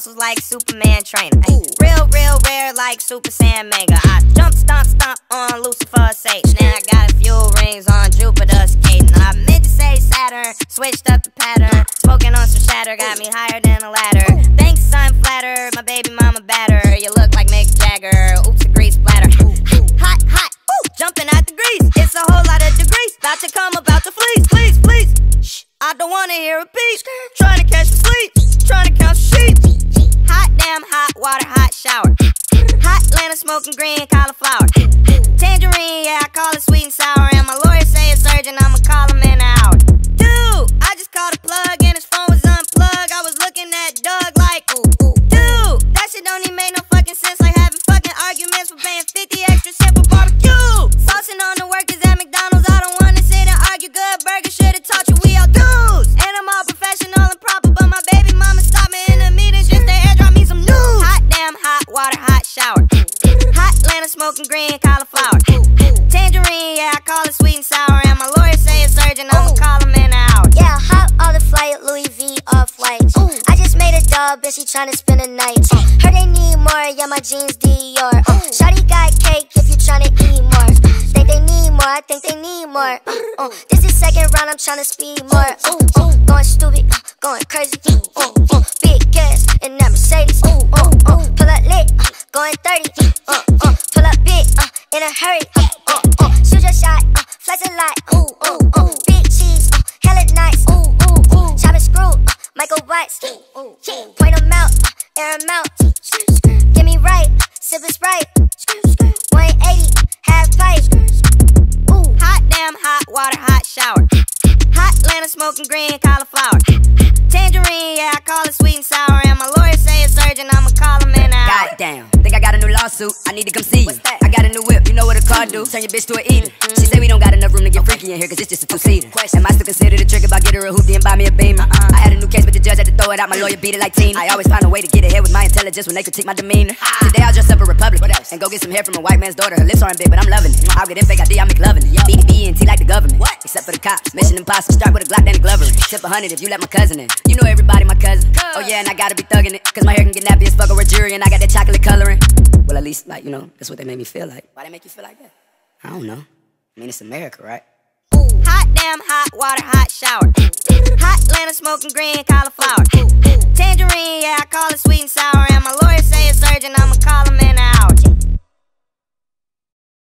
muscles like Superman trainer. Real rare like Super Saiyan Mega. I jump, stomp on Lucifer's Satan. Now I got a few rings on Jupiter's skating. I meant to say Saturn, switched up the pattern. Smoking on some shatter, got me higher than a ladder. Thanks, I'm flatter, my baby mama batter. You look like Mick Jagger, oops, a grease splatter. Hot, jumping out the grease. It's a whole lot of degrees, about to come about to fleece. Please, shh, I don't wanna hear a peep. Trying to catch some sleep, trying to count some sheep. Hot damn, hot water, hot shower. Hot Atlanta smoking green cauliflower. Tangerine, yeah, I call it sweet and sour. And my lawyer say it's urgent, I'ma call him in an hour. Dude, I just called a plug and his phone was unplugged. I was looking at Doug like, dude, that shit don't even make no fucking sense. Like having fucking arguments for paying 50 extra cents for barbecue. Saucing on the workers at McDonald's. I don't wanna sit and argue. Good burger should've taught you we all dudes. And I'm all professional and proper, but my baby mama stopped me in the meetings just to air drop me some news. Hot damn, hot water, hot shower. Hot Atlanta smoking green cauliflower. Tangerine, yeah, I call it sweet and sour. And my lawyer say it's urgent, I'ma call him in an hour. Yeah, hop on the flight, Louis V off-white. I just made a dub, and she tryna spend a night. Heard they need more, yeah, my jeans Dior. Shawty got cake if you tryna eat more. Think they need more, I think they need more. This is second round, I'm tryna speed more. Going stupid, going crazy. Big gas in that Mercedes. Pull up lit, going 30. Pull up big, in a hurry. Shoot your shot, flex a lot. Big cheese, hella nice. Chop and screw, Michael White. Point them out, air them out. Get me right, sippin' Sprite. 180, half pipe. Hot damn, hot water, hot shower. Hot Atlanta smoking green cauliflower. Tangerine, yeah, I call it sweet and sour. And my lawyer say it's urgent, I'ma call him in an hour. Goddamn, think I got a new lawsuit, I need to come see you. I got a new whip, you know what a car do? Turn your bitch to an eater. She say we don't got enough room to get freaky in here, cause it's just a two-seater. Am I still considered a trick if I get her a hoopty and buy me a beamer? I had a new case, but the judge had to throw it out, my lawyer beat it like Tina. I always find a way to get ahead with my intelligence when they critique my demeanor. Today I'll dress up a Republic, and go get some hair from a white man's daughter. Her lips aren't big, but I'm loving it. I'll get in fake ID, I'm McLovin' it. BDB&T like the government, except for the cops. Mission impossible, start with a Glock, then a Glover. Tip 100 if you let my cousin in. You know everybody my cousin. Oh yeah, and I gotta be thuggin' it, cause my hair can get nappy as fuck or a jury, and I got that chocolate coloring. Well, at least, like, you know, that's what they made me feel like. Why they make you feel like that? I don't know. I mean, it's America, right? Hot damn, hot water, hot shower. Hot Atlanta smoking green cauliflower. Tangerine, yeah, I call it sweet and sour. And my lawyer say it's urgent, I'ma call him in an hour.